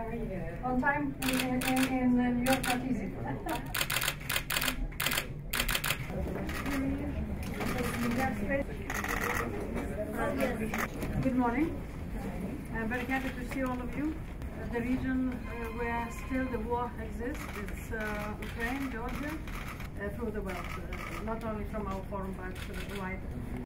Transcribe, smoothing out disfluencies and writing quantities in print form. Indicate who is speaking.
Speaker 1: on time in New York, not easy. Good morning. I'm very happy to see all of you. The region where still the war exists, it's Ukraine, Georgia, through the world, not only from our forum but wide.